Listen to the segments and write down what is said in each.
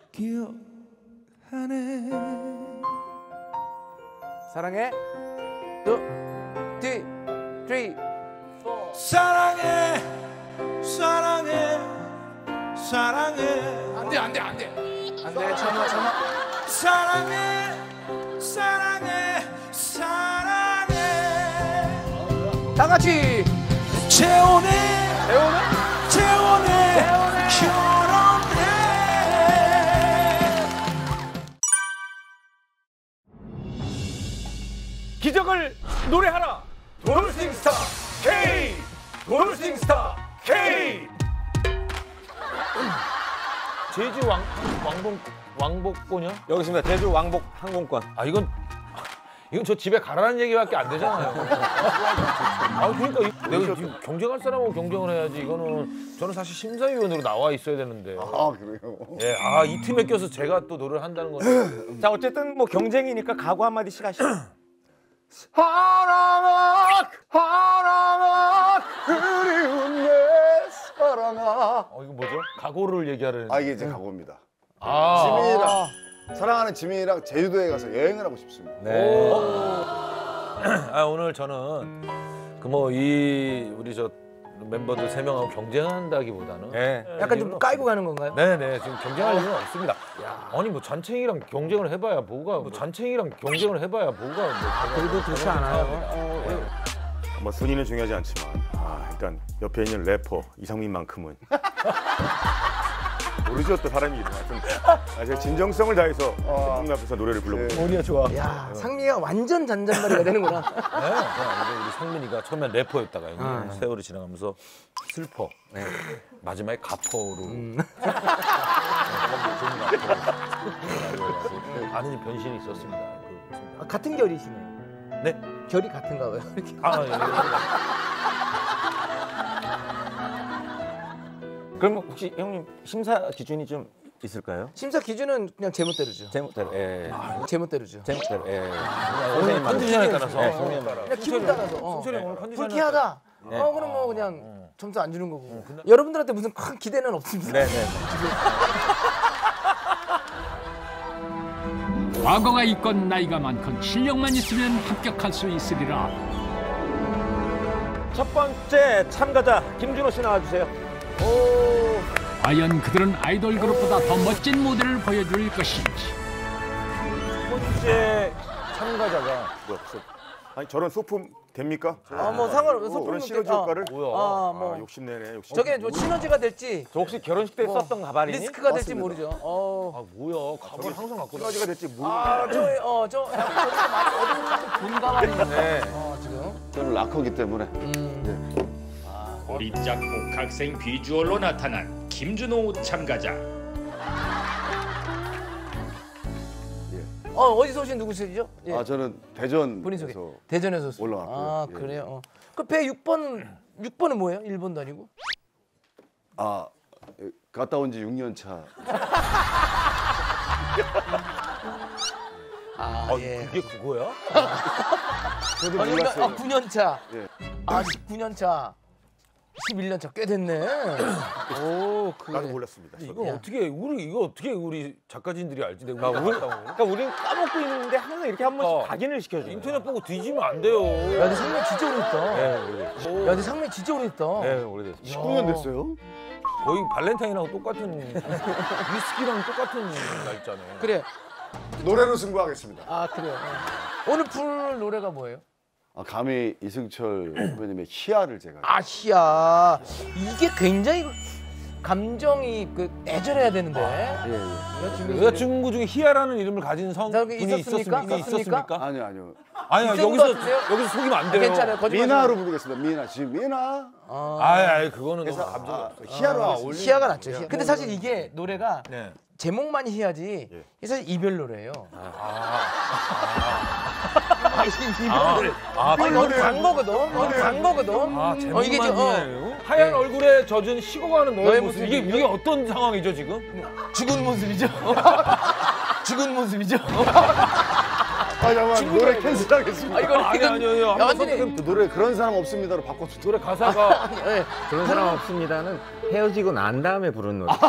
기억하네. 사랑해. 또 뒤, 3, 4. 사랑해, 사랑해, 사랑해. 안돼. 참아. 사랑해, 사랑해, 사랑해. 다 같이. 재혼해, 재혼해, 결혼해. 기적을 노래하라. 돌싱스타 K. 돌싱스타 K. 제주 왕복권이요? 여기 있습니다. 제주 왕복 항공권. 아 이건 저 집에 가라는 얘기밖에 안 되잖아요. 아 그러니까 내가 지금 경쟁할 사람하고 경쟁을 해야지. 이거는 저는 사실 심사위원으로 나와 있어야 되는데. 아 그래요? 예, 이 팀에 껴서 제가 또 노래를 한다는 건. 자 어쨌든 뭐 경쟁이니까 각오 한마디씩 하시죠. 사랑아 그리운 내 사랑아. 이거 뭐죠? 각오를 얘기하려는. 이게 제 각오입니다. 아. 지민이랑 사랑하는 지민이랑 제주도에 가서 여행을 하고 싶습니다. 네. 오늘 저는 우리 저 멤버들 3명하고 경쟁한다기보다는 약간 좀 깔고 가는 건가요? 네네 지금 경쟁할 이유는 없습니다. 아니 뭐 잔챙이랑 경쟁을 해봐야 뭐가 그래도 그렇지 않아요. 뭐 순위는 중요하지 않지만 일단 옆에 있는 래퍼 이상민만큼은 모르죠 또 사람이 하여튼 제가 진정성을 다해서 팬분 앞에서 노래를 불러보고 머리가 좋아. 야, 상미가 완전 잔잔바리가 되는구나. 우리 상민이가 처음엔 래퍼였다가 세월이 지나가면서 슬퍼 마지막에 가퍼로 많은 변신이 있었습니다. 같은 결이시네요. 네? 결이 같은가 봐요. 이렇게. 그럼 혹시 형님 심사 기준이 좀 있을까요? 심사 기준은 그냥 제멋대로죠. 제멋대로. 제멋대로죠. 제멋대로. 오늘 컨디션에 따라서 그냥 기분 따라서. 승철이 오늘 컨디션에 불쾌하다. 그럼 뭐 그냥 점수 안 주는 거고. 여러분들한테 무슨 큰 기대는 없습니다. 네네. 과거가 있건 나이가 많건 실력만 있으면 합격할 수 있으리라. 첫 번째 참가자 김준호 씨 나와주세요. 과연 그들은 아이돌 그룹보다 더 멋진 무대를 보여줄 것인지. 첫 번째 참가자가 아니 저런 소품 됩니까? 뭐 상관없어. 그런 시너지 효과를? 뭐 욕심내네 욕심. 저게 뭐 시너지가 될지 저 혹시 결혼식 때 썼던 가발이니? 리스크가 될지 모르죠. 뭐야 가발 항상 갖고 시너지가 될지 모르. 저 본 가발이네. 지금 저는 락커기 때문에. 어립작 복학생 비주얼로 나타난 김준호 참가자. 어디서 오신 누구시죠? 저는 대전 본인 소개. 대전에서 올라왔고요. 그래요. 그 배 6번은 뭐예요? 1번도 아니고? 갔다 온 지 6년 차. 그게 그거야? 저도 몰랐어요. 9년 차. 예. 19년 차. 11년 차 꽤 됐네. 나도 몰랐습니다. 이거 어떻게 우리 작가진들이 알지? 내가 그러니까 우리는 까먹고 있는데 항상 이렇게 한 번씩 각인을 시켜줘. 인터넷 보고 뒤지면 안 돼요. 야, 근데 상매 진짜 오래됐다. 오래됐어. 야, 근데 상매 진짜 오래됐다. 오래됐어. 19년 됐어요? 거의 발렌타인하고 똑같은 위스키랑 똑같은 날짜네. 그래. 노래로 승부하겠습니다. 그래요. 오늘 부를 노래가 뭐예요? 감히 이승철 후배님의 희야를 제가. 희야. 이게 굉장히 감정이 애절해야 되는데. 여자친구 중에 희야라는 이름을 가진 성분이 있었습니까? 있었습니까? 아니요. 아니야 여기서 속이면 안 돼요. 괜찮아요. 미나로 부르겠습니다. 미나 지민아. 그거는 너무 감정이 없어. 희야로 하겠습니다. 희야가 낫죠. 근데 사실 이게 노래가 네. 제목만 희야지 이게 사실 이별 노래예요. 너무 간 거거든. 제목만 이게 하얀 얼굴에 젖은 식어가는 너의 모습. 이게 어떤 상황이죠 지금? 죽은 모습이죠. 죽은 모습이죠. 잠깐만 노래 캔슬하겠습니다. 이건 아니요. 야, 완전히 노래 그런 사람 없습니다로 바꿔서 노래 가사가 네. 그런 사람 없습니다는 헤어지고 난 다음에 부른 노래.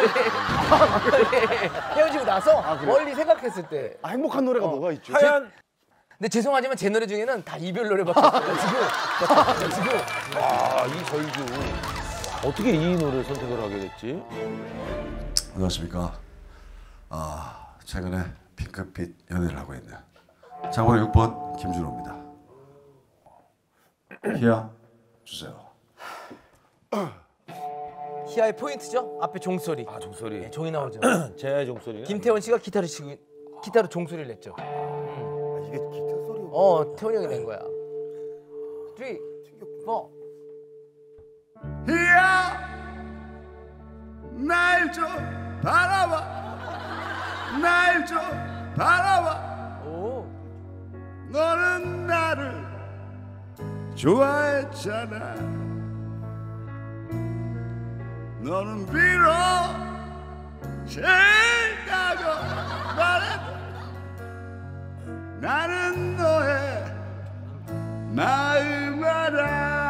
헤어지고 나서 멀리 생각했을 때. 행복한 노래가 뭐가 있죠? 하얀 근데 죄송하지만 제 노래 중에는 다 이별 노래밖에 없어요. 지금. 이 절규 어떻게 이 노래를 선택을 하게 됐지? 안녕하십니까. 최근에 핑크빛 연애를 하고 있는 장번호 6번 김준호입니다. 희야 주세요. 희아의 포인트죠? 앞에 종소리. 종소리. 네, 종이 나오죠. 제 종소리. 김태원 씨가 기타로 종소리를 냈죠. 이게 기타 소리. 태원이 형이 낸 거야. 3, 4. 희야 날 좀 바라봐 날 좀 바라봐 오. 너는 나를 좋아했잖아 너는 비록 싫다고 말해도 나는 너의 마음 알아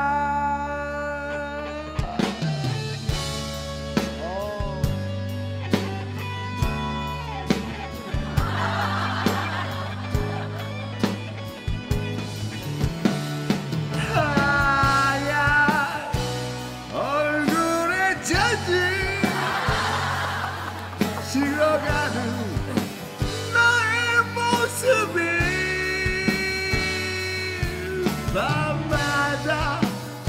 식어가는 너의 모습이 밤마다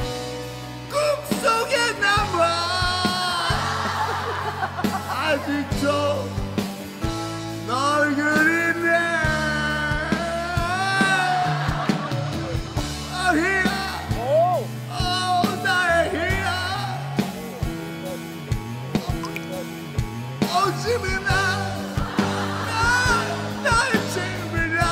꿈속에 남아 아직도 널 그리네 희야 나의 희야 짐이나 나의 짐이나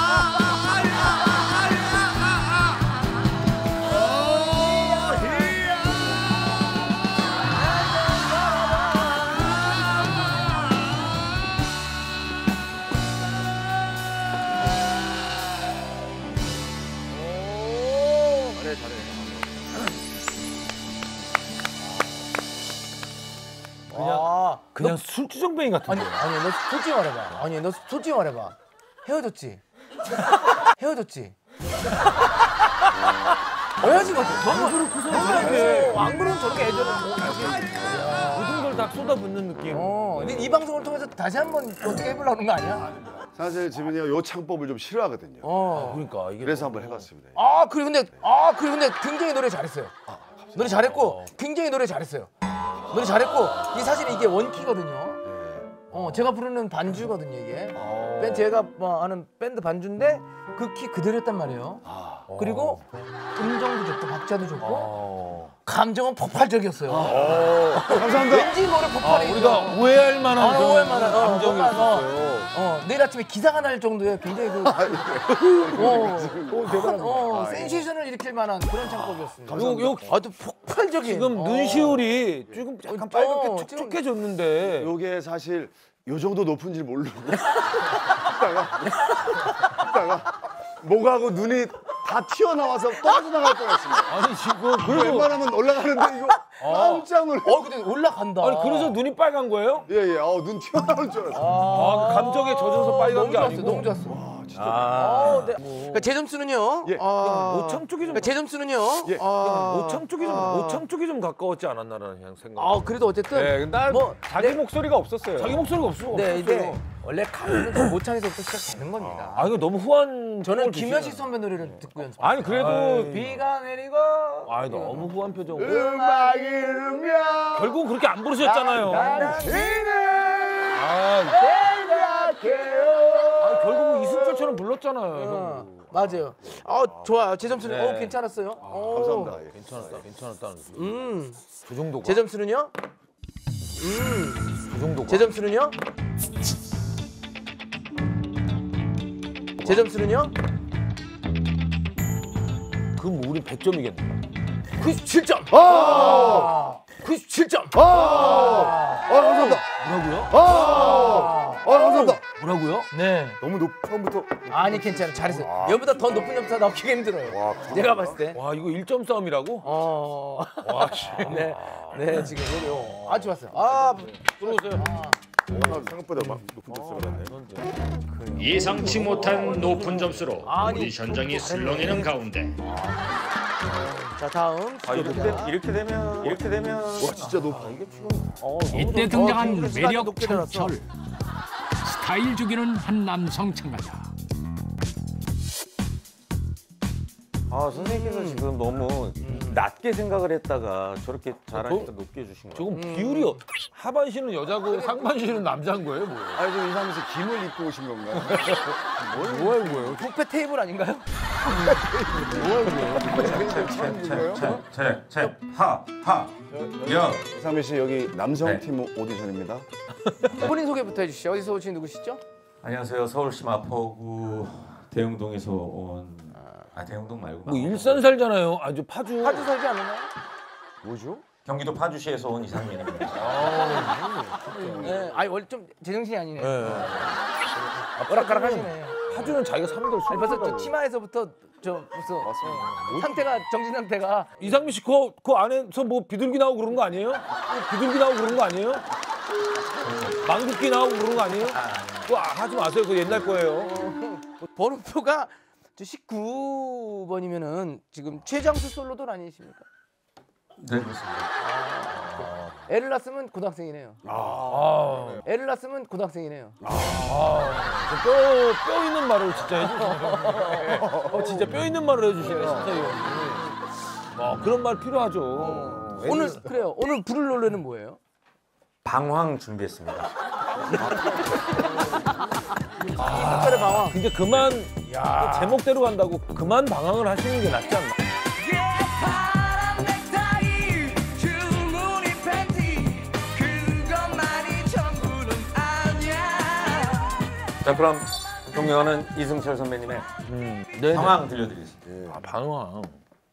그냥 술주정뱅이 같은데. 아니 너 솔직히 말해봐. 너 솔직히 말해봐. 헤어졌지? 헤어졌지? 헤어진 것 같아. 안 그러면 저렇게 애들은 모든 걸 다 쏟아붓는 느낌. 근데 이 방송을 통해서 다시 한번 어떻게 해보려는 거 아니야? 사실 지민이가 요 창법을 좀 싫어하거든요. 그러니까 이게 그래서 한번 해봤습니다. 그리고 근데 굉장히 노래 잘했어요. 노래 잘했고 굉장히 노래 잘했어요. 노래 잘했고 이 사실 이게 원키거든요. 제가 부르는 반주거든요 이게. 제가 하는 밴드 반주인데 그 키 그대로였단 말이에요. 그리고 음정도 좋고 박자도 좋고 감정은 폭발적이었어요. 감사합니다. 왠지 노래 폭발이 우리가 오해할 만한 오해할 만한 감정이었어요. 내일 아침에 기사가 날 정도의 굉장히 센세이션을 일으킬 만한 그런 창법이었습니다. 아주 폭발적인. 지금 눈시울이 조금 약간 빨갛게 촉촉해졌는데. 요게 사실 요 정도 높은지 모르고 있다가 목하고 눈이 다 튀어나와서 떨어져 나갈 뻔했습니다. 아니 지금 그래도 웬만하면 올라가는데 이거 깜짝 놀랐. 근데 올라간다. 아니 그래서 눈이 빨간 거예요? 예예. 눈 튀어나올 줄 알았어. 그 감정에 젖어서 빨간 게 아니고. 너무 좋았어. 그러니까 제 점수는요. 오창 쪽이 좀. 제 점수는요. 오창 쪽이 좀 가까웠지 않았나라는 그냥 생각. 그래도 어쨌든 네, 난 자기 목소리가 없었어요. 자기 목소리가 없어. 근데 원래 가요는 모창에서부터 시작되는 겁니다. 이거 너무 후한. 저는 김현식 선배 노래를 듣고 연습. 아니 그래도 비가 내리고. 너무 후한 표정. 음악이 흐르면 결국 그렇게 안 부르셨잖아요. 결국은 이승철처럼 불렀잖아요. 맞아요. 좋아요. 제 점수는 괜찮았어요. 감사합니다. 괜찮았다는 소리. 그 정도가. 제 점수는요? 그 정도가. 제 점수는요? 제 점수는요? 그럼 우리 100점이겠네. 97점. 97점. 감사합니다. 뭐라고요? 감사합니다. 뭐라고요? 네. 너무 처음부터. 아니 괜찮아. 잘했어요. 얘보다 더 높은 점수 넣기가 힘들어요. 내가 봤을 때. 와 이거 1점 싸움이라고? 와 씨. 네. 네 지금 여기 아주 좋았어요. 아 들어오세요. 생각보다 막 높은 점수가 났네. 예상치 못한 높은 점수로 아니, 오디션장이 좀 술렁이는 가운데 자 다음. 이렇게 되면 와 진짜 높아. 이때 등장한 높게 매력 높게 들었어. 창철. 스타일 죽이는 한 남성 참가자. 선생님께서 지금 너무 낮게 생각을 했다가 저렇게 잘하니까 높게 해주신 거예요. 지금 비율이 하반신은 여자고 상반신은 남자인 거예요, 뭐? 아니 좀 이상하면서 김을 입고 오신 건가요? 뭐예요? 부페 테이블 아닌가요? 이상민 씨 여기 남성팀 오디션입니다. 본인 소개부터 해주시죠. 어디서 오신 누구시죠? 안녕하세요. 서울시 마포구 대흥동에서 온 대흥동 말고 뭐 일산 살잖아요. 아주 파주. 파주 살지 않나요? 뭐죠? 경기도 파주시에서 온 이상민입니다. 네. 아니 원래 좀 제정신이 아니네. 오락가락하시네. 파주는 자기가 사는 데로 아니 벌써 저 치마에서부터 저 벌써 상태가 정신 상태가 이상민 씨 그 안에서 뭐 비둘기 나오고 그런 거 아니에요? 비둘기 나오고 그런 거 아니에요? 망국기 나오고 그런 거 아니에요? 그거 하지 마세요. 그거 옛날 거예요. 번호표가 19번이면은 지금 최장수 솔로돌 아니십니까? 네, 그렇습니다. 애를 낳았으면 고등학생이네요. 애를 낳았으면 고등학생이네요. 뼈 있는 말을 진짜 해주시네요. 진짜 뼈 있는 말을 해주시네, 심사위원. 그런 말 필요하죠. 오늘 그래요. 오늘 부를 노래는 뭐예요? 방황 준비했습니다. 색깔의 방황. 근데 그만 제목대로 간다고 그만 방황을 하시는 게 낫지 않나? 자 그럼 존경하는 이승철 선배님의 방황 들려드리겠습니다. 방황.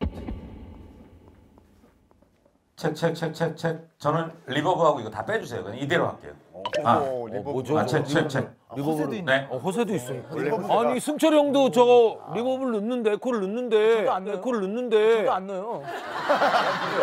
책. 저는 리버브하고 이거 다 빼주세요. 그냥 이대로 할게요. 뭐죠? 책. 리버브 네. 호세도 있어요. 아니 승철 형도 저거 리버브를 넣는데 에코를 넣는데 저도 안 넣어요. 에코를 넣는데 저도 안 넣어요. 저도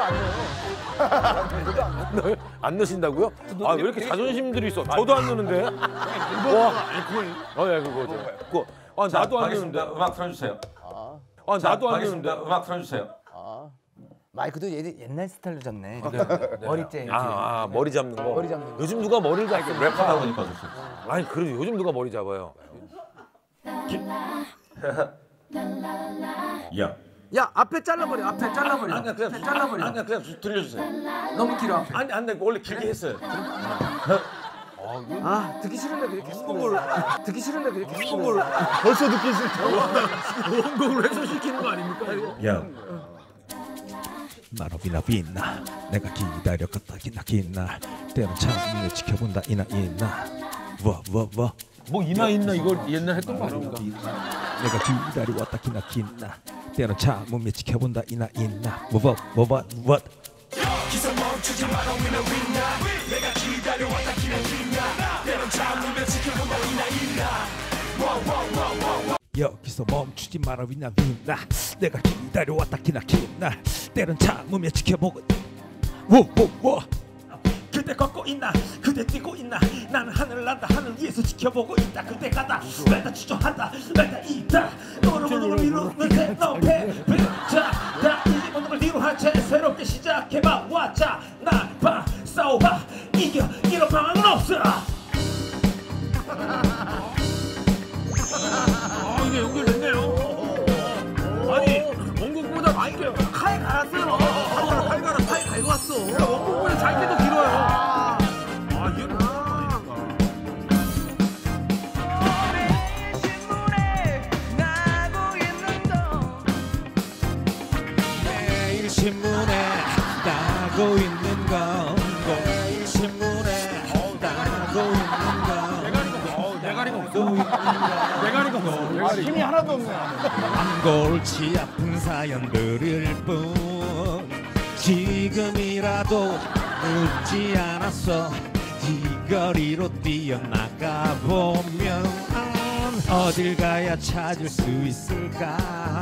안 넣어요. 안 넣으신다고요? 왜 이렇게 자존심들이 있어? 저도 안 넣는데. 와, 그거. 나도 안 넣는데. 음악 틀어주세요. 나도 안 넣는데. 음악 틀어주세요. 마이크도 옛날 스타일로 잡네. 머리 때. 머리 잡는 거. 머리 잡는 거. 요즘 누가 머리를 잡게 랩하다 보니까 그렇죠. 아니 그래도 요즘 누가 머리 잡아요? 야. 야 앞에 잘라버려. 앞에 잘라버려. 그냥 들려주세요. 너무 길어. 앞에. 아니 원래 길게 했어요. 듣기 싫은데 그렇게 듣기 싫은데 그렇게 벌써 듣기 싫죠? 원곡을 훼손시키는 거 아닙니까? 야. 마로비나 빛나 내가 기다렸겠다 기나 때론 참을 지켜본다 이나 뭐 이나 있나 이걸 옛날 했던 거 아닙니까? 내가 기다려왔다 기나 때론 참을 지켜본다 이나 기사 멈추지 마라 위나 내가 기다려왔다 기나 때론 참으며 지켜본다 이나 여기서 멈추지 마라 위나 내가 기다려왔다 기나 때론 참으며 지켜보고 그대 걷고 있나 그대 뛰고 있나 나는 하늘을 난다 하늘 위에서 지켜보고 있다 그대 가다 날다 추종한다 날다 있다 너를 이루는 내 너패 자다 이제 모든 걸 뒤로 한 채 새롭게 시작해봐 와자 나봐 싸워봐 이겨 이런 방황은 없어. 이게 연결됐네요. 아니 원곡보다 마이크 칼 갈았어요. 칼 갈고 왔어. 원곡보다 잘게도 길어요. 매일 신문에 나고 있는 건 매일 신문에 나고 있는 건 내가리가 없어. 힘이 하나도 없네. 골치 아픈 사연들일 뿐 지금이라도 늦지 않았어. 거리로 뛰어나가 보면 어딜 가야 찾을 수 있을까?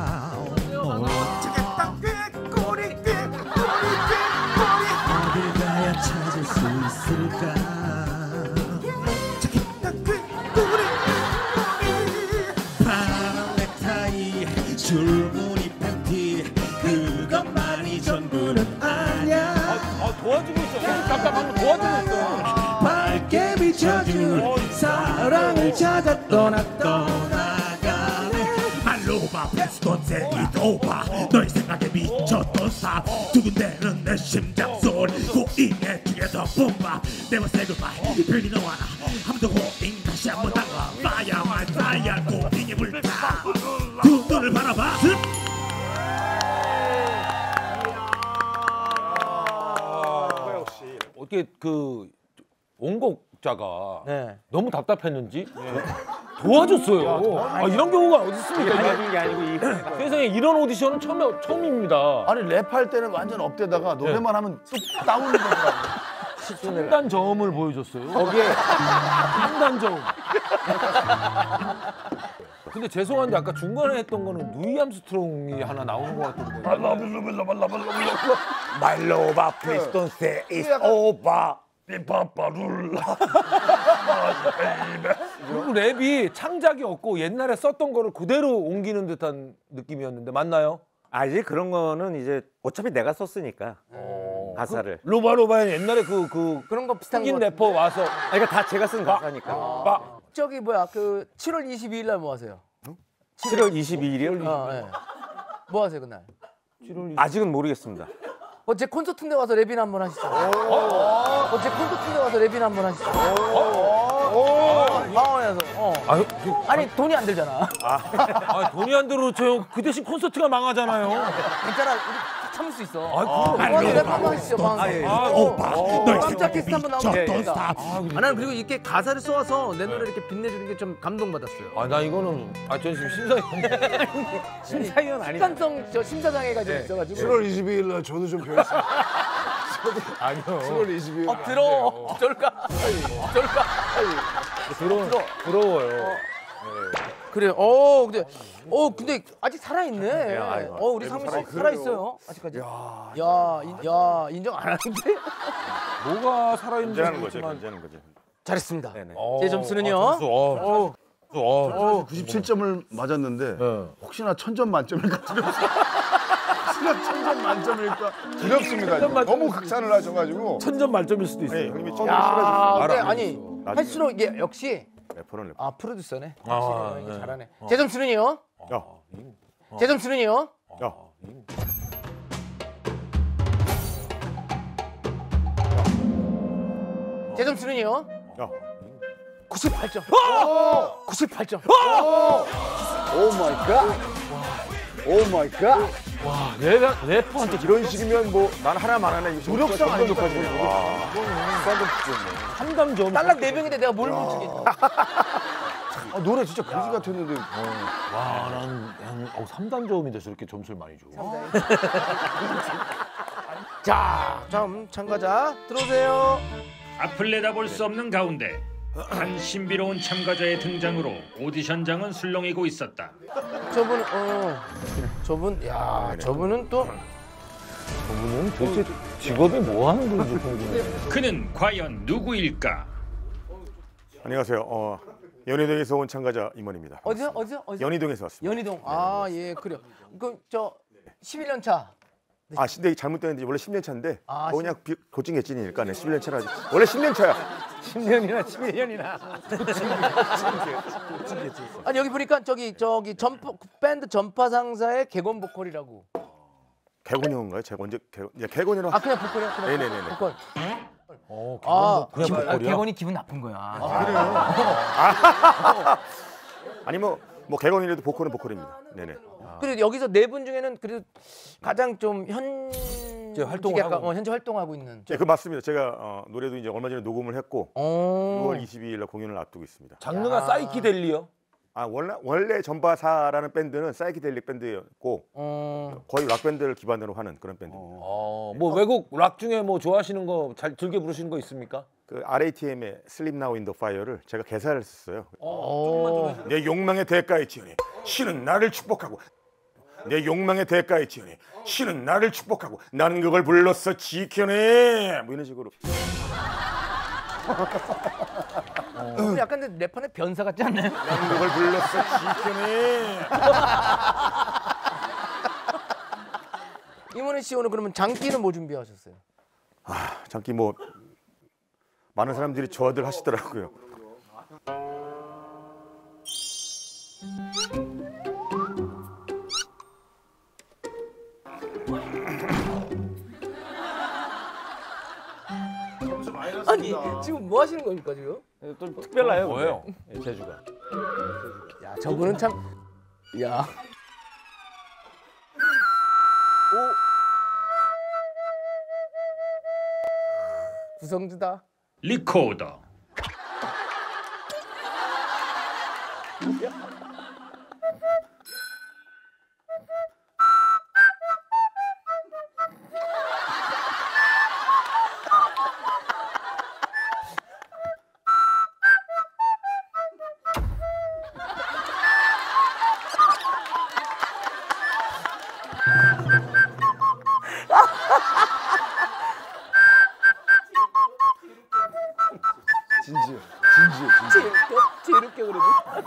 어딜 가야 찾을 수 있을까? 파란 넥타이 줄무늬 팬티 그것만이 전부는 아니야. 도와주고 있어. 답답하면 도와주고 있어. 밝게 비춰줄 사랑을 찾아 떠나가네. 말로봐 페스톤세 이도봐 너의 생각에 미쳤던 사 두근대는 내 심장 소리 고잉의 뒤에서 뿜바 Never say goodbye 별이 너와 나 한번더 고잉 다시 한번 달라 Fire my fire 고잉에 불타 두 눈을 바라봐. 어떻게 그 원곡자가 네. 너무 답답했는지 도와줬어요. 이런 경우가 어디 있습니까? 도와준 게 아니고 이 세상에 이런 오디션은 처음입니다. 아니 랩할 때는 완전 업되다가 노래만 하면 뚝 다운이 되더라고. 첨단 저음을 보여줬어요. 거기에 첨단 저음. 근데 죄송한데 아까 중간에 했던 거는 누이 암스트롱이 하나 나오는 것 같은데. 말로바 플리스톤 세 is over. 삐빠빠룰라. 그리고 랩이 창작이 없고 옛날에 썼던 거를 그대로 옮기는 듯한 느낌이었는데 맞나요? 이제 그런 거는 이제 어차피 내가 썼으니까 가사를. 로바로바는 옛날에 그런 거 비슷한 흑인 거. 래퍼 와서 그러니까 다 제가 쓴 가사니까. 저기 뭐야 그 7월 22일 날 뭐 하세요? 7월 22일이요? 네. 뭐 하세요 그날? 아직은 모르겠습니다. 제 콘서트인데 와서 랩이나 한번 하시죠. 제 콘서트인데 와서 랩이나 한번 하시죠. 방황해서. 아니 돈이 안 들잖아. 돈이 안 들어 그 대신 콘서트가 망하잖아요. 괜찮아. 우리 참을 수 있어. 그럼. 랩 한번 하시죠. 깜짝 게스트 한번 나오면 나는 그리고 이렇게 가사를 써와서 내 노래 이렇게 빛내주는 게 좀 감동받았어요. 나 이거는 저 지금 심사위원 아니에요. 습관성 심사장애가 좀 있어가지고. 7월 22일 날 저도 좀 배웠어요. 아니요. 7월 22일. 들어. 쫄까? 부러워요. 그래요. 근데 아직 살아있네. 우리 상민 씨 살아있어요. 아직까지. 야, 인정 안 하는데? 뭐가 살아있는지 견제하는 거죠. 모르겠지만 견제하는 거죠. 잘했습니다. 제 점수는요. 97점을 맞았는데 혹시나 1000점 만점일까 두렵습니다. 혹시나 1000점 만점일까 두렵습니다. 너무 극찬을 하셔가지고 1000점 만점일 수도 있어요. 형님이 처음에 근데 싫어하셨어요. 아니 할수록 이게 역시 래퍼는 프로듀서네. 아, 이게 네. 잘하네. 제 점수는요. 야, 제 점수는요. 야. 제 점수는요. 야. 98점. 98점. 오 마이 갓. 오 마이 갓. 와, 래퍼한테 이런 식이면 뭐 난 하나만 하네. 노력상 아닙니까? 한담 점. 딸랑 4명인데 내가 뭘 못 주겠냐. 노래 진짜 그지 같았는데. 와, 난 3단 저음인데 저렇게 점수를 많이 줘. 자, 다음 참가자 들어오세요. 앞을 내다볼 수 없는 가운데 한 신비로운 참가자의 등장으로 오디션장은 술렁이고 있었다. 저분은 또 저분은 도대체 직업이 뭐 하는 건지 궁금해요. 그는 과연 누구일까? 안녕하세요. 연희동에서 온 참가자 임원입니다. 어디요? 연희동에서 왔습니다. 연희동. 예, 그래요. 그럼 저 11년 차. 근데 잘못됐는데 원래 10년 차인데 아, 그냥 고증 개찐이니까 11년 차라지. 원래 10년 차야. 10년이나 11년이나. 아니 여기 보니까 저기 밴드 전파 상사의 객원 보컬이라고. 개곤이 형인가요? 개곤이라고. 그냥 보컬이야. 네네네. 보컬. 그냥 보컬이야? 객원이 기분 나쁜 거야. 아니 뭐 개곤이라도 보컬은 보컬입니다. 네네. 그리고 여기서 네 분 중에는 그래도 가장 좀 현재 활동하고 있는. 네, 그 맞습니다. 제가 노래도 이제 얼마 전에 녹음을 했고 6월 22일 날 공연을 앞두고 있습니다. 장르가 사이키델리요? 원래 전바사라는 밴드는 사이키델릭 밴드였고 거의 락 밴드를 기반으로 하는 그런 밴드입니다. 뭐 외국 락 중에 뭐 좋아하시는 거 잘 즐겨 부르시는 거 있습니까? 그 RATM의 Sleep Now in the Fire를 제가 개사를 했었어요. 내 욕망의 대가에 지연해 신은 나를 축복하고 내 욕망의 대가에 지연해 신은 나를 축복하고 나는 그걸 불러서 지켜내 뭐 이런 식으로. 약간 근데 래퍼의 변사 같지 않나요? 나는 그걸 불러서 지켜내. 이문희 씨 오늘 그러면 장기는 뭐 준비하셨어요? 장기 뭐 많은 사람들이 좋아들 하시더라고요. 아니 지금 뭐 하시는 겁니까 지금? 좀 특별해요. 뭐예요? 제주가. 야 저분은 참. 야. 구성주다. 리코더. 진지해. 제일 웃겨 그래도.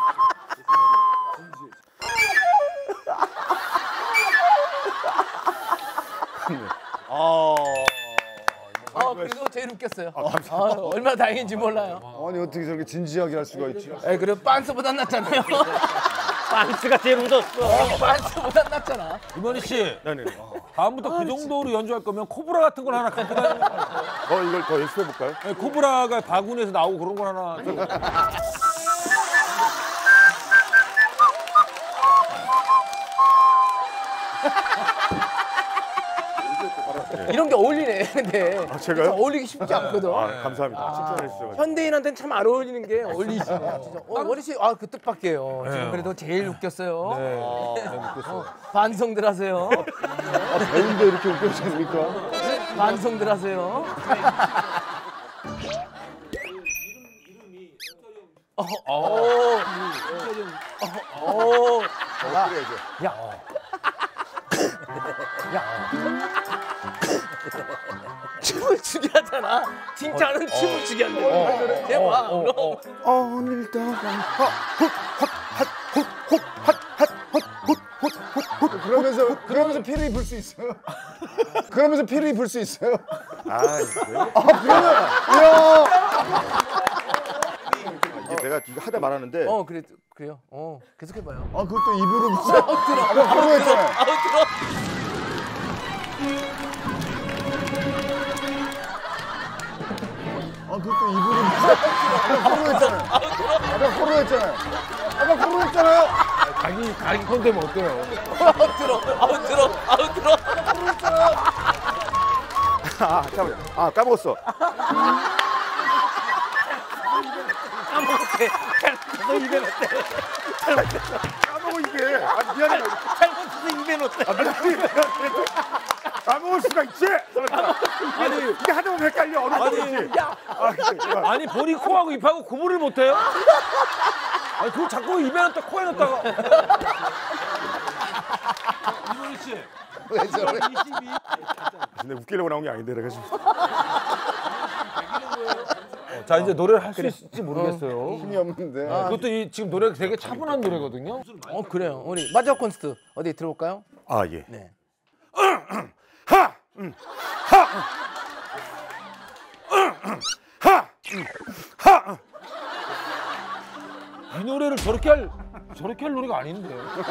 그래도 제일 웃겼어요. 얼마나 다행인지 몰라요. 아니 어떻게 저렇게 진지하게 할 수가 있지? 그래 빤스보다 낫잖아요. 빤스가 제일 웃었어. 빤스보다 낫잖아. 이만희 씨, 네네. 다음부터 그 정도로 연주할 거면 코브라 같은 걸 하나 갖고 다니는 거. 이걸 더 연습해 볼까요? 네, 코브라가 바구니에서 나오고 그런 걸 하나. 이런 게 어울리네. 근데 제가요? 어울리기 쉽지 않거든. 감사합니다. 칭찬해 주셔서. 현대인한테는 참 안 어울리는 게 어울리시네요. 진짜. 원희 씨, 그 뜻밖이에요. 지금 그래도 제일 웃겼어요. 반성들 하세요. 배우인데 이렇게 웃겨집니까? 반성들 하세요. 춤을 추게 하잖아. 진짜는 춤을 추게 한대. 대박. 오늘도 그러면서 피를 입을 수 있어요. 그러면서 피를 입을 수 있어요. 그러면 이야. 이게 내가 이거 하다 말하는데. 그래요. 계속 해봐요. 그것도 입으로 무슨? 바로 했잖아요. 그것도 입으로 코로 했잖아요. 아까 코로 했잖아요. 가기 컨대면 어때요? 들어. 잠깐만요. 까먹었어. 너 입에 넣었대. 까먹어 이게. 미안해. 잘못해서 입에 넣었대. 까먹을 수가 있지. 아니 이게 하다 보면 헷갈려. 어느 거지? 아니 본인 코하고 입하고 구분을 못해요? 아니 그걸 자꾸 입에 넣었다 코에 넣었다가. 이문희 씨. 왜 저래? 근데 웃기려고 나온 게 아닌데 내가 지금. 자 이제 노래를 할 수 있을지 모르겠어요. 힘이 없는데. 그것도 지금 노래가 되게 차분한 노래거든요. 그래요. 우리 마지막 콘서트 어디 들어볼까요? 예. 네. 이 노래를 저렇게 할 노래가 아닌데.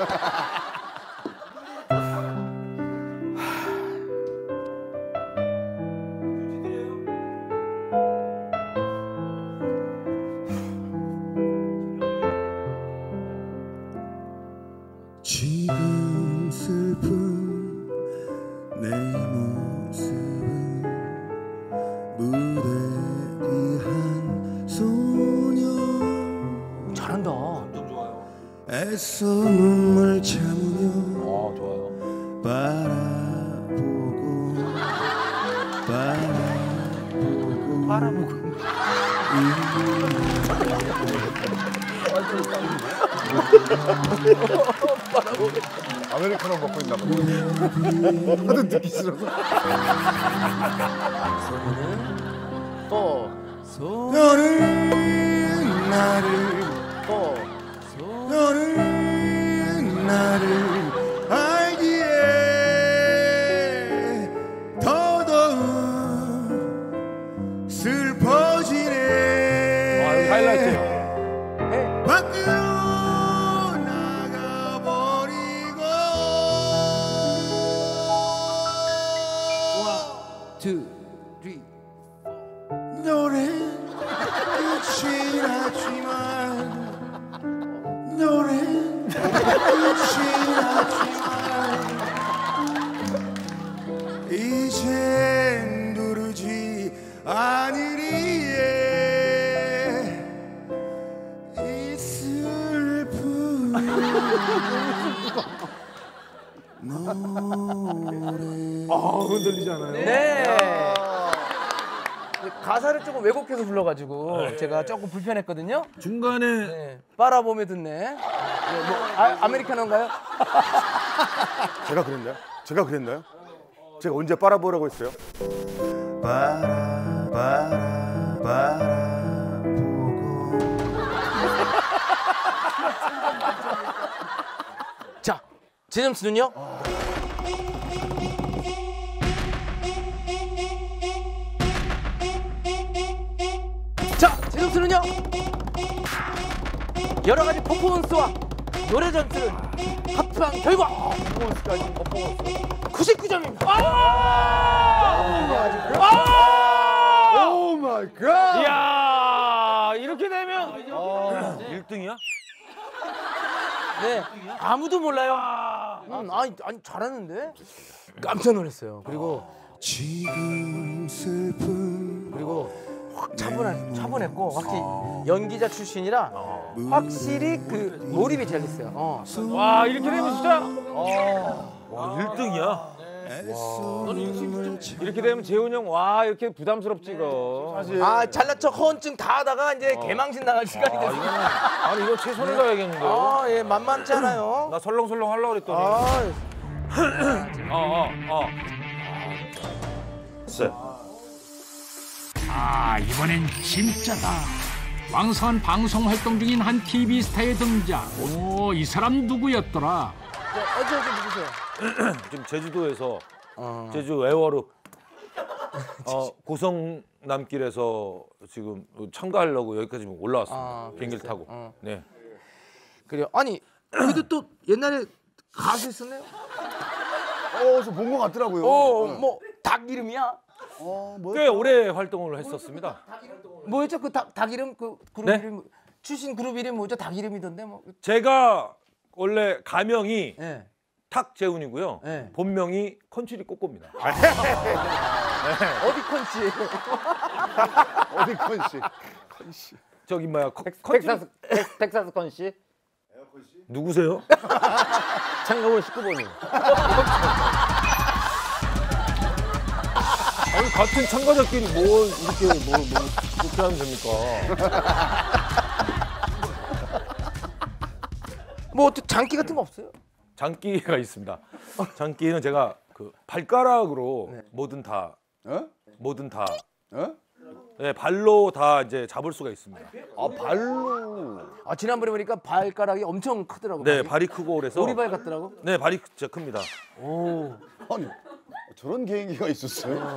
지금 슬픈 내 모습은 무대 위한 소녀. 잘한다. 애써 눈물 참으며 좋아요. 바라보고 아메리카노 먹고 있나 보네. 하도 듣기 싫어서. 너는 나를 너는 나를 알기에 더더욱 슬퍼지네. 아, 여기 하이라이트. 밖으로 나가버리고. two, three. 노래 끝이 나지만 노래 끝이 나지만 이젠 누르지 않으리에 이 슬픈 노래. 흔들리잖아요. 네. 가사를 조금 왜곡해서 불러가지고 제가 조금 불편했거든요. 중간에 네. 빨아봄에 듣네. 네, 뭐 아메리카노인가요? 제가 그랬나요? 제가 그랬나요? 제가 언제 빨아보라고 했어요? 자, 제 점수는요? 자, 제 점수는요? 여러 가지 퍼포먼스와 노래 점수를 합한 결과 99점입니다. 오 마이 갓. 이야, 이렇게 되면 1등이야? 네, 아무도 몰라요. 아니 잘하는데 깜짝 놀랐어요. 그리고 지금 슬픈 확 차분했고 확실히 연기자 출신이라 확실히 그 몰입이 잘 됐어요. 와, 이렇게 되면 진짜 와, 1등이야. 이렇게 되면 재훈 형, 와, 이렇게 부담스럽지 이거. 아, 잘난 척 허언증 다 하다가 이제 개망신 나갈 시간이 됐어요. 아니, 이거 최선을 다해야겠는데요. 아, 예, 만만치 않아요. 나 설렁설렁 하려고 그랬더니. 이번엔 진짜다. 왕성한 방송 활동 중인 한 TV 스타의 등장. 오, 이 사람 누구였더라? 어제 누구세요? 지금 제주도에서 제주 외워로 고성남길에서 지금 참가하려고 여기까지 올라왔습니다. 비행기를 타고. 네. 그래요. 아니, 그래도 또 옛날에 가수 있었네요. 저 본 것 같더라고요. 뭐 닭 이름이야? 꽤 오래 활동을 했었습니다. 뭐였죠? 그 닭 이름 그 그룹 네? 이름 출신 그룹 이름 뭐죠? 닭 이름이던데 뭐. 제가 원래 가명이 네. 탁재훈이고요. 네. 본명이 컨츄리 꼬꼬입니다. 어디 컨씨? 어디 컨씨? 저기 뭐야? 텍사스 컨씨? 누구세요? 창가본 19번이요. 아니, 같은 참가자끼리 뭐 이렇게 그렇게 하면 됩니까? 뭐 어떻게 장기 같은 거 없어요? 장기가 있습니다. 장기는 제가 그 발가락으로 뭐든 다 네, 발로 다 이제 잡을 수가 있습니다. 발로. 지난번에 보니까 발가락이 엄청 크더라고. 네, 발이 크고 그래서 오리발 같더라고. 네, 발이 진짜 큽니다. 오. 아니 저런 개인기가 있었어요?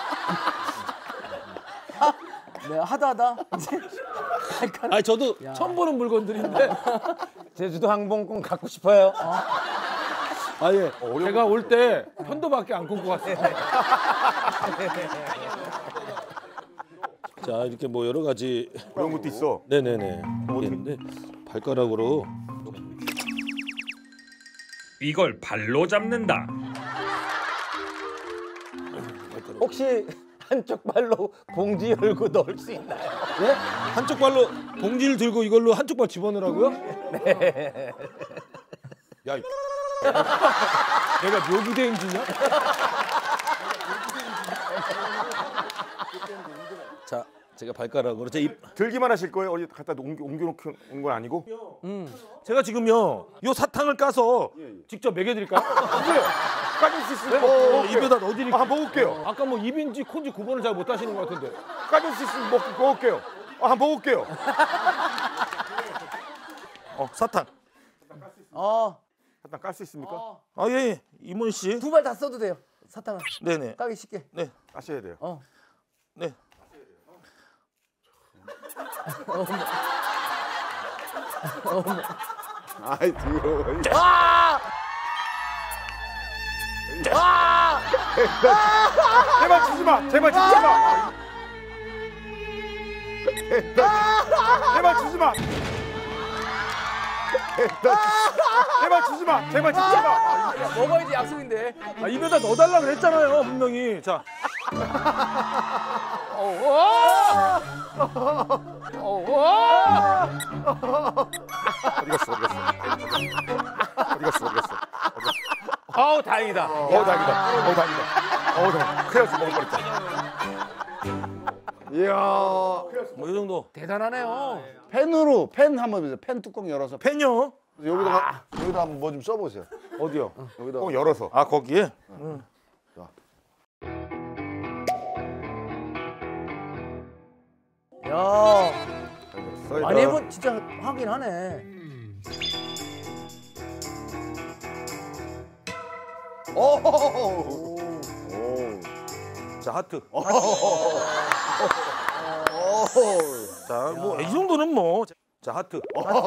네, 하다 이제 발가락. 아니, 저도 처음 보는 물건들인데 제주도 항공권 갖고 싶어요. 예. 제가 올 때 편도밖에 안 끊고 갔어요. 자, 이렇게 뭐 여러 가지 그런 것도 있어. 네네네. 있는데 발가락으로 이걸 발로 잡는다. 혹시 한쪽 발로 봉지 열고 넣을 수 있나요? 네? 한쪽 발로 봉지를 들고 이걸로 한쪽 발 집어넣으라고요? 네. 야, 내가 묘기대행주냐? 제가 발가락으로 제 입 들기만 하실 거예요? 어디 갖다 옮겨놓고 온 건 아니고? 제가 지금요 요 사탕을 까서 직접 먹여드릴까요? 까줄 수 있으면 입에다 넣어드릴게요. 한번 먹을게요. 아까 뭐 입인지 콘지 구분을 잘 못하시는 것 같은데. 까줄 수 있으면 먹을게요. 한번 먹을게요. 사탕. 사탕 깔 수 있습니까? 아 예, 이문 씨. 두 발 다 써도 돼요. 사탕을. 네네. 까기 쉽게. 네. 까셔야 돼요. 네. 아이 더러워. 제발 치지 마. 제발 치지 마. 제발 치지 마. 제발 치지 마. 제발 치지 마. 먹어야지 약속인데. 아 입에다 넣어달라 그랬잖아요 분명히. 자. 어디 갔어? 아우 다행이다. 다행이다. 큰일 났어. 먹을 뻔했다. 이야. 뭐 이 정도. 대단하네요. 펜으로 펜 한번 해보세요. 펜 뚜껑 열어서 펜요? 여기다가 한번 뭐 좀 써보세요. 어디요? 여기다. 열어서. 아 거기에? 야, 많이 해본 진짜 하긴 하네. 자 하트. 자 뭐 이 정도는 뭐. 자 하트.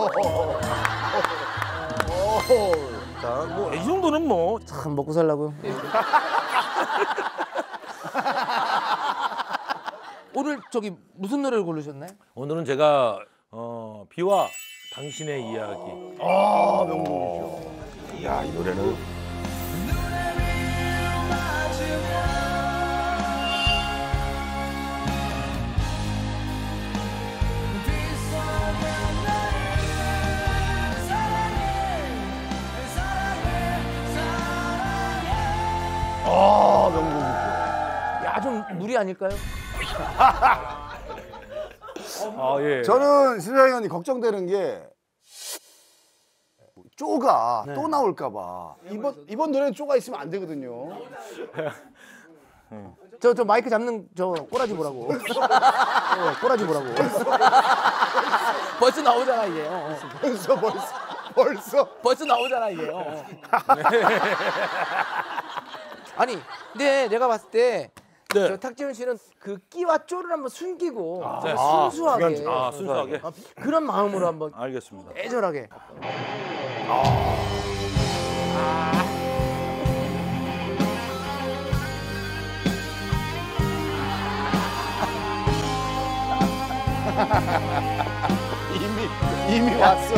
자 뭐 이 정도는 뭐. 참 먹고 살라고요. 오늘 저기 무슨 노래를 고르셨나요? 오늘은 제가 비와 당신의 이야기. 아 명곡이죠. 야, 이 노래는 아 명곡이죠. 야, 좀 무리 아닐까요? 아 예. 저는 신사영 언니 걱정되는 게 쪼가 또 나올까봐. 이번 노래는 쪼가 있으면 안 되거든요. 저 마이크 잡는 저 꼬라지 보라고. 꼬라지 보라고. 벌써 나오잖아 이게. 벌써 나오잖아 이게. 아니, 근데 내가 봤을 때 저 탁지훈 씨는 그 끼와 쪼를 한번 숨기고 순수하게, 순수하게. 그런 마음으로 한번 알겠습니다. 애절하게. 이미 왔어.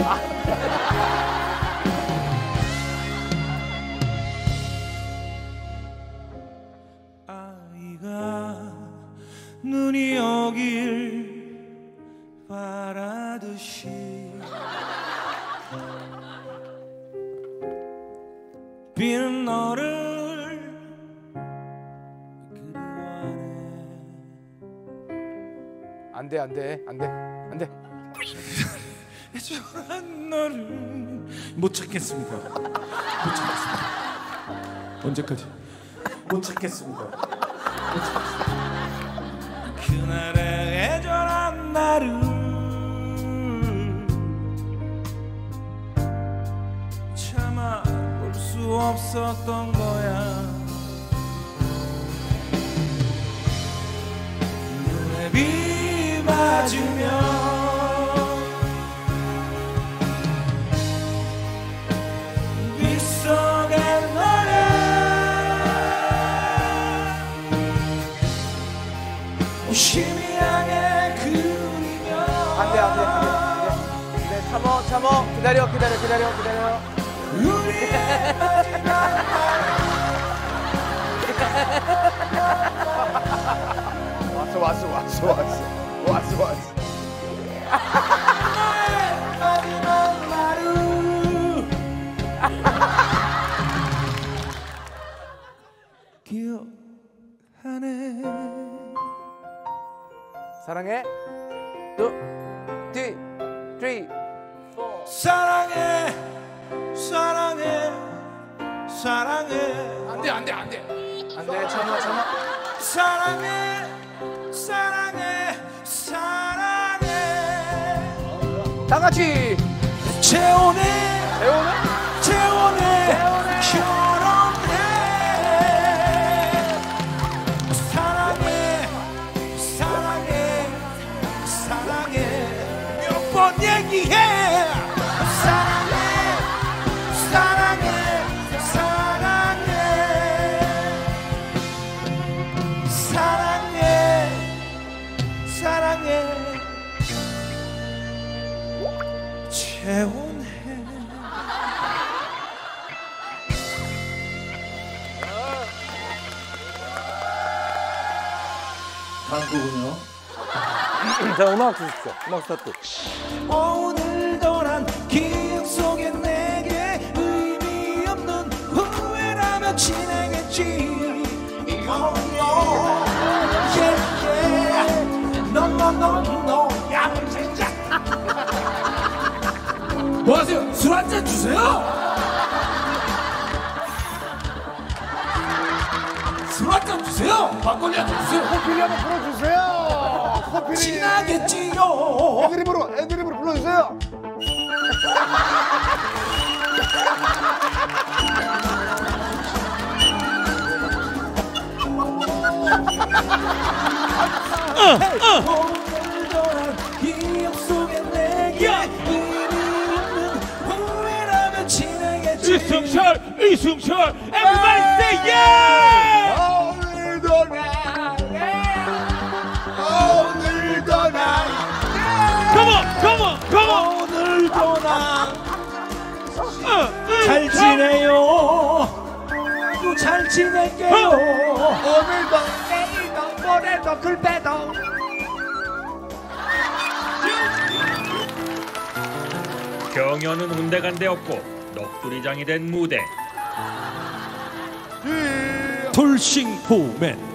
아이가 눈이 오길 바라듯이 비는 너를 그리워하네. 안 돼. 애절한 너를 못 찾겠습니다. 언제까지? 못 찾겠습니다. 그날의 애절한 나를 참아 볼 수 없었던 거야. 눈에 비 맞으며 희미하게 그리며 안 돼. 참어. 기다려. 우리의 왔어. 마지막 하루 기억하네. 사랑해. 사랑해 사랑해 사랑해 안돼 참아 사랑해 사랑해 사랑해 다 같이 재혼해 결혼해 사랑해 사랑해 사랑해 몇 번 얘기해 사랑해 사랑해 사랑해 사랑해 사랑해 재혼해. 다음 곡은요? 자, 음악 주십시오. 음악 스타트. 오늘도 난 기억 속에 내게 의미 없는 후회라며 지내겠지. No. 야, 진짜. 뭐 하세요? 술 한 잔 주세요. 술 한 잔 주세요. 막걸리 한 잔 주세요. 코피리 한번 불러주세요. 코피리. 지나겠지요. 애드립으로 불러주세요. 오늘도 난 기억 속에 내게 의미 없는 후회라며 지내겠지. 이승철 everybody say yeah. 오늘도 난 come on 오늘도 난 잘 지내요. 또 잘 지낼게요. 오늘도 내일도 모레도 글빼도. 경연은 온데간데 없고 넋두리장이 된 무대. 돌싱포맨